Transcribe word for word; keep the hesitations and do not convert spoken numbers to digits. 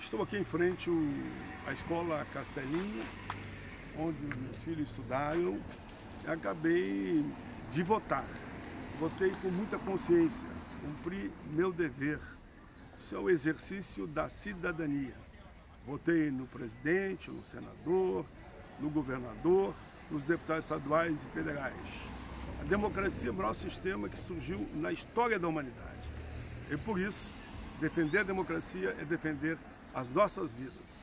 Estou aqui em frente à escola Castelinha, onde os meus filhos estudaram, e acabei de votar. Votei com muita consciência, cumpri meu dever. Isso é o exercício da cidadania. Votei no presidente, no senador, no governador, nos deputados estaduais e federais. A democracia é o maior sistema que surgiu na história da humanidade. E por isso, defender a democracia é defender as nossas vidas.